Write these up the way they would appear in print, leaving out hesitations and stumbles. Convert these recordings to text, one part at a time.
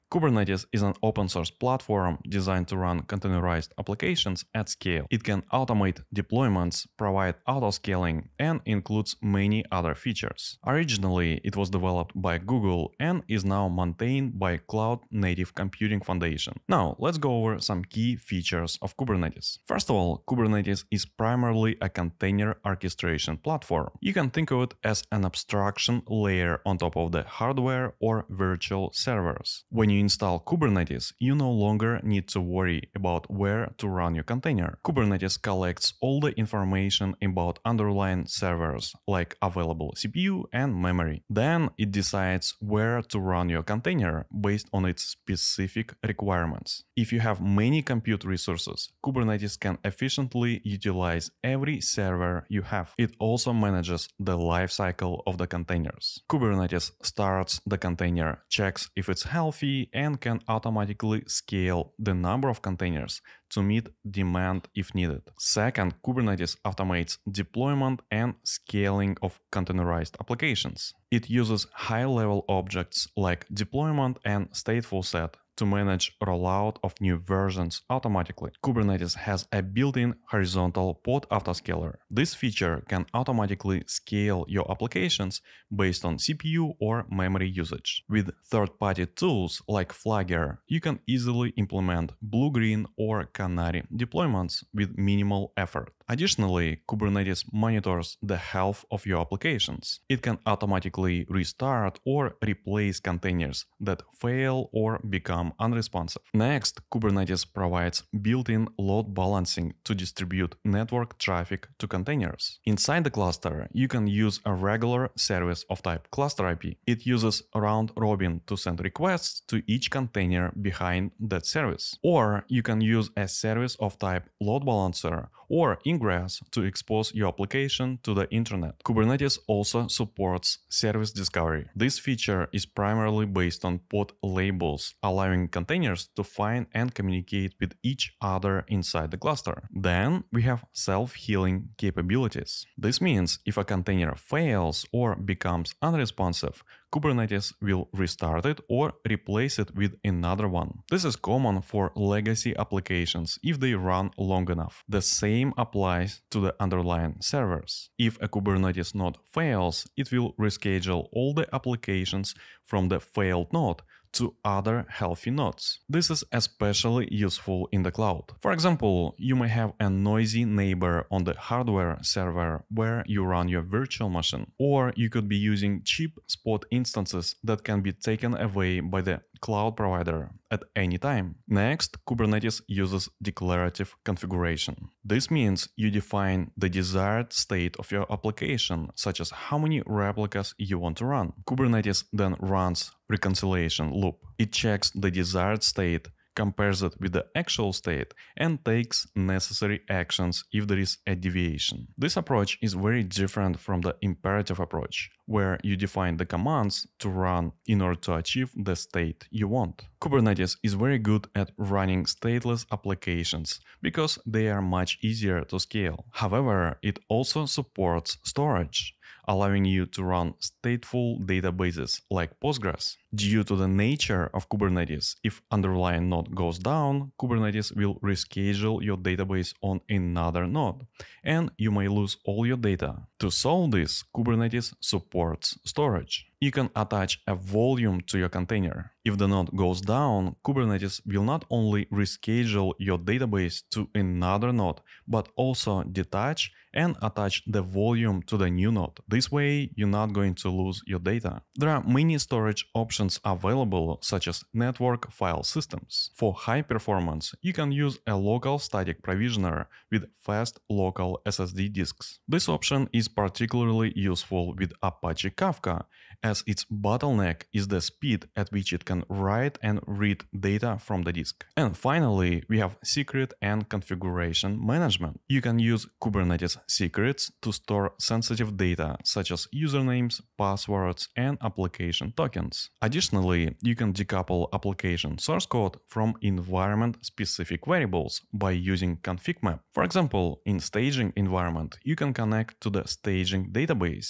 Kubernetes is an open-source platform designed to run containerized applications at scale. It can automate deployments, provide auto-scaling, and includes many other features. Originally, it was developed by Google and is now maintained by Cloud Native Computing Foundation. Now, let's go over some key features of Kubernetes. First of all, Kubernetes is primarily a container orchestration platform. You can think of it as an abstraction layer on top of the hardware or virtual servers. When you install Kubernetes, you no longer need to worry about where to run your container. Kubernetes collects all the information about underlying servers, like available CPU and memory. Then it decides where to run your container based on its specific requirements. If you have many compute resources, Kubernetes can efficiently utilize every server you have. It also manages the lifecycle of the containers. Kubernetes starts the container, checks if it's healthy, and can automatically scale the number of containers to meet demand if needed. Second, Kubernetes automates deployment and scaling of containerized applications. It uses high-level objects like deployment and stateful set to manage rollout of new versions automatically. Kubernetes has a built-in horizontal pod autoscaler. This feature can automatically scale your applications based on CPU or memory usage. With third-party tools like Flagger, you can easily implement blue-green or canary deployments with minimal effort. Additionally, Kubernetes monitors the health of your applications. It can automatically restart or replace containers that fail or become unresponsive. Next, Kubernetes provides built-in load balancing to distribute network traffic to containers. Inside the cluster, you can use a regular service of type cluster IP. It uses round robin to send requests to each container behind that service. Or you can use a service of type load balancer or ingress to expose your application to the internet. Kubernetes also supports service discovery. This feature is primarily based on pod labels, allowing containers to find and communicate with each other inside the cluster. Then we have self-healing capabilities. This means if a container fails or becomes unresponsive, Kubernetes will restart it or replace it with another one. This is common for legacy applications if they run long enough. The same applies to the underlying servers. If a Kubernetes node fails, it will reschedule all the applications from the failed node to other healthy nodes. This is especially useful in the cloud. For example, you may have a noisy neighbor on the hardware server where you run your virtual machine, or you could be using cheap spot instances that can be taken away by the cloud provider at any time. Next, Kubernetes uses declarative configuration. This means you define the desired state of your application, such as how many replicas you want to run. Kubernetes then runs reconciliation loop. It checks the desired state, compares it with the actual state, and takes necessary actions if there is a deviation. This approach is very different from the imperative approach, where you define the commands to run in order to achieve the state you want. Kubernetes is very good at running stateless applications because they are much easier to scale. However, it also supports storage, allowing you to run stateful databases like Postgres. Due to the nature of Kubernetes, if underlying node goes down, Kubernetes will reschedule your database on another node, and you may lose all your data. To solve this, Kubernetes supports storage. You can attach a volume to your container. If the node goes down, Kubernetes will not only reschedule your database to another node, but also detach and attach the volume to the new node. This way, you're not going to lose your data. There are many storage options available, such as network file systems. For high performance, you can use a local static provisioner with fast local SSD disks. This option is particularly useful with Apache Kafka, as its bottleneck is the speed at which it can write and read data from the disk. And finally, we have secret and configuration management. You can use Kubernetes secrets to store sensitive data such as usernames, passwords, and application tokens. Additionally, you can decouple application source code from environment-specific variables by using config map. For example, in staging environment, you can connect to the staging database,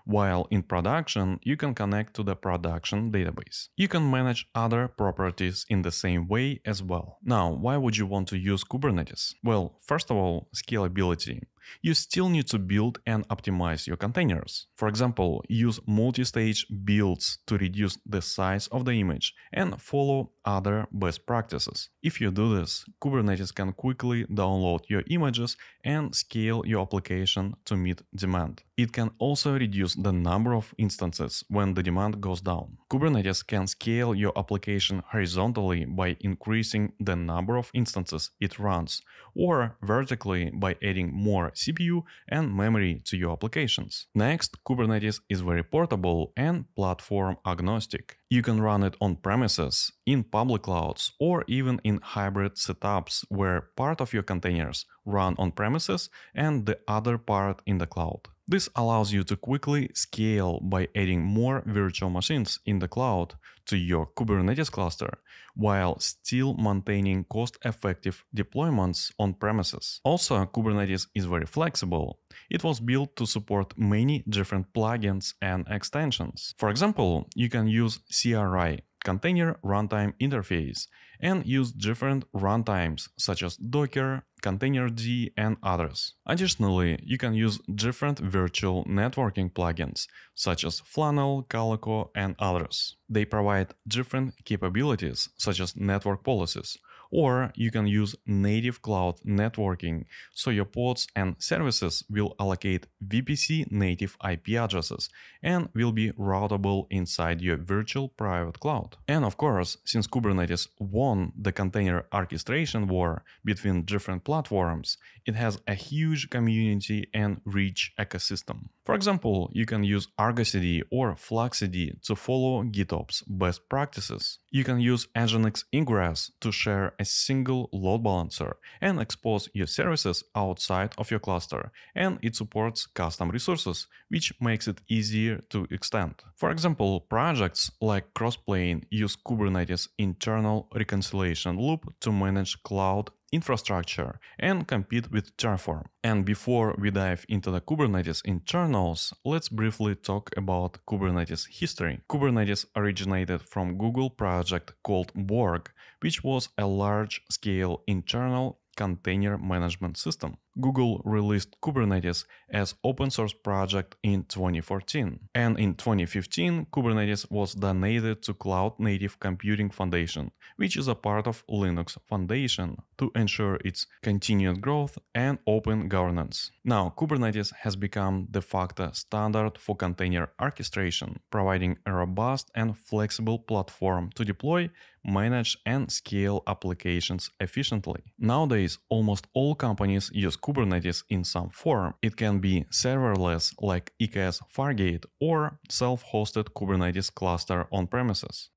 while in production you can connect to the production database. You can manage other properties in the same way as well. Now, why would you want to use Kubernetes? Well, first of all, scalability. You still need to build and optimize your containers. For example, use multi-stage builds to reduce the size of the image and follow other best practices. If you do this, Kubernetes can quickly download your images and scale your application to meet demand. It can also reduce the number of instances when the demand goes down. Kubernetes can scale your application horizontally by increasing the number of instances it runs, or vertically by adding more CPU and memory to your applications. Next, Kubernetes is very portable and platform agnostic. You can run it on premises, in public clouds, or even in hybrid setups where part of your containers run on premises and the other part in the cloud. This allows you to quickly scale by adding more virtual machines in the cloud to your Kubernetes cluster while still maintaining cost-effective deployments on premises. Also, Kubernetes is very flexible. It was built to support many different plugins and extensions. For example, you can use CRI, Container Runtime Interface, and use different runtimes such as Docker, Containerd, and others. Additionally, you can use different virtual networking plugins such as Flannel, Calico, and others. They provide different capabilities such as network policies. Or you can use native cloud networking, so your pods and services will allocate VPC native IP addresses and will be routable inside your virtual private cloud. And of course, since Kubernetes won the container orchestration war between different platforms, it has a huge community and rich ecosystem. For example, you can use Argo CD or Flux CD to follow GitOps best practices. You can use Nginx Ingress to share a single load balancer and expose your services outside of your cluster, and it supports custom resources, which makes it easier to extend. For example, projects like Crossplane use Kubernetes internal reconciliation loop to manage cloud infrastructure and compete with Terraform. And before we dive into the Kubernetes internals, let's briefly talk about Kubernetes history. Kubernetes originated from Google project called Borg, which was a large-scale internal container management system. Google released Kubernetes as open source project in 2014. And in 2015, Kubernetes was donated to Cloud Native Computing Foundation, which is a part of Linux Foundation, to ensure its continued growth and open governance. Now, Kubernetes has become de facto standard for container orchestration, providing a robust and flexible platform to deploy, manage, and scale applications efficiently. Nowadays, almost all companies use Kubernetes in some form. It can be serverless like EKS Fargate or self-hosted Kubernetes cluster on premises.